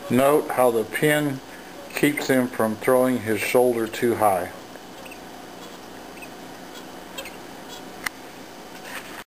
Note how the pin keeps him from throwing his shoulder too high.